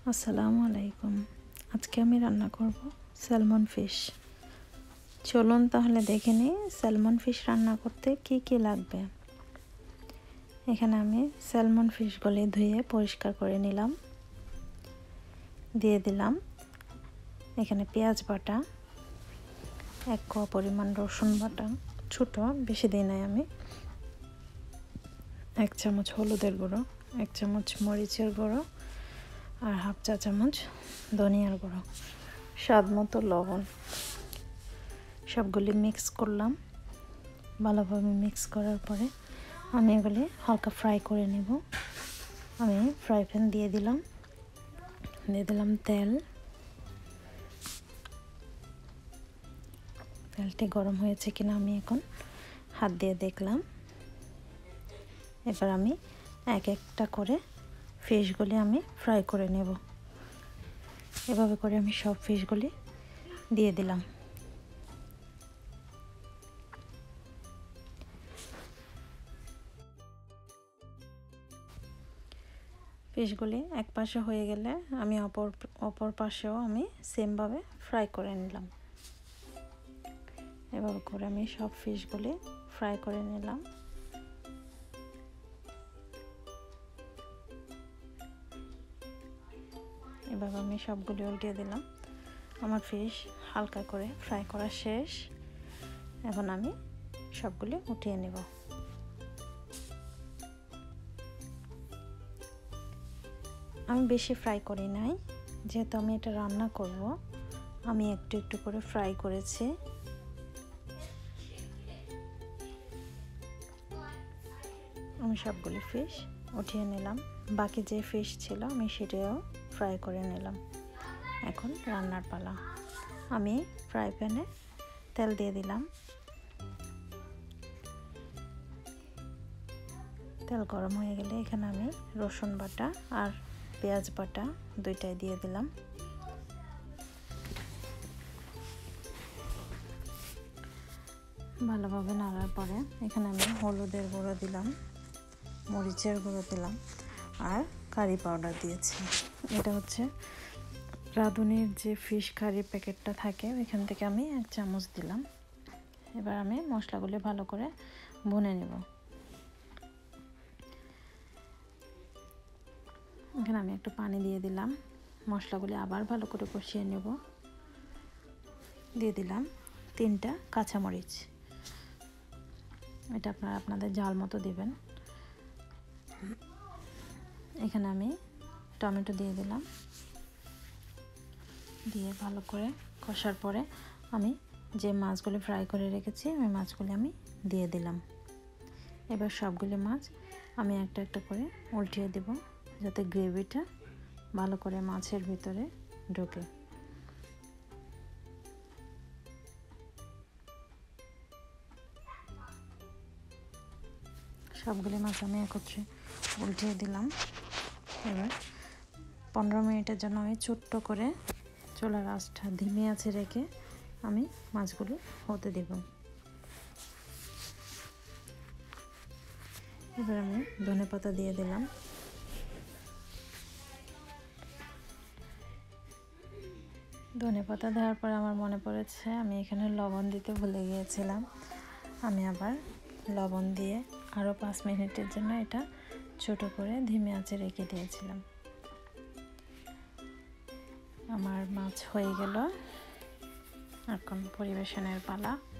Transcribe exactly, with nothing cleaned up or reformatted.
আসসালামু আলাইকুম। আজকে আমি রান্না করব স্যালমন ফিশ। চলুন তাহলে দেখে নিই স্যালমন ফিশ রান্না করতে কি কি লাগবে। এখানে আমি স্যালমন ফিশগুলি ধুয়ে পরিষ্কার করে নিলাম, দিয়ে দিলাম এখানে পেঁয়াজ বাটা, এক কোয়া পরিমাণ রসুন বাটা, ছোটো বেশি দিই নাই আমি, এক চামচ হলুদের গুঁড়ো, এক চামচ মরিচের গুঁড়ো আর হাফ চা চামচ ধনিয়ার গুঁড়ো, স্বাদ মতো লবণ। সবগুলি মিক্স করলাম। ভালোভাবে মিক্স করার পরে আমি এগুলি হালকা ফ্রাই করে নেব। আমি ফ্রাই প্যান দিয়ে দিলাম, দিয়ে দিলাম তেল। তেলটি গরম হয়েছে কিনা আমি এখন হাত দিয়ে দেখলাম। এবার আমি এক একটা করে ফিশগুলি আমি ফ্রাই করে নেব। এভাবে করে আমি সব ফিশগুলি দিয়ে দিলাম। ফিশগুলি এক পাশে হয়ে গেলে আমি অপর অপর পাশেও আমি সেমভাবে ফ্রাই করে নিলাম। এভাবে করে আমি সব ফিশগুলি ফ্রাই করে নিলাম। এভাবে আমি সবগুলি উল্টিয়ে দিলাম। আমার ফিশ হালকা করে ফ্রাই করা শেষ। এখন আমি সবগুলি উঠিয়ে নেব। আমি বেশি ফ্রাই করি নাই, যেহেতু আমি এটা রান্না করব আমি একটু একটু করে ফ্রাই করেছি। আমি সবগুলি ফিশ উঠিয়ে নিলাম। বাকি যে ফিশ ছিল আমি সেটাও ফ্রাই করে নিলাম। এখন রান্নার পালা। আমি ফ্রাই প্যানে তেল দিয়ে দিলাম। তেল গরম হয়ে গেলে এখানে আমি রসুন বাটা আর পেঁয়াজ বাটা দুইটাই দিয়ে দিলাম। ভালোভাবে নাড়ার পরে এখানে আমি হলুদের গুঁড়ো দিলাম, মরিচের গুঁড়ো দিলাম আর কারি পাউডার দিয়েছি। এটা হচ্ছে রাঁধুনির যে ফিশ কারি প্যাকেটটা থাকে ওইখান থেকে আমি এক চামচ দিলাম। এবার আমি মশলাগুলি ভালো করে ভুনে নেব। এখানে আমি একটু পানি দিয়ে দিলাম। মশলাগুলি আবার ভালো করে কষিয়ে নেব। দিয়ে দিলাম তিনটা কাঁচামরিচ। এটা আপনারা আপনাদের ঝাল মতো দেবেন। এখানে আমি টমেটো দিয়ে দিলাম। দিয়ে ভালো করে কষার পরে আমি যে মাছগুলি ফ্রাই করে রেখেছি ওই মাছগুলি আমি দিয়ে দিলাম। এবার সবগুলি মাছ আমি একটা একটা করে উল্টিয়ে দেব, যাতে গ্রেভিটা ভালো করে মাছের ভিতরে ঢোকে। সবগুলি মাছ আমি একত্রে উল্টিয়ে দিলাম। এবার পনেরো মিনিটের জন্য আমি ছোট্ট করে চুলার আঁচটা ধিমে আঁচে রেখে আমি মাছগুলি হতে দেব। এবার আমি ধনেপাতা দিয়ে দিলাম। ধনেপাতা দেওয়ার পর আমার মনে পড়েছে আমি এখানে লবণ দিতে ভুলে গিয়েছিলাম। আমি আবার লবণ দিয়ে আরও পাঁচ মিনিটের জন্য এটা ছোট করে ধিমে আঁচে রেখে দিয়েছিলাম। আমার মাছ হয়ে গেল, এখন পরিবেশনের পালা।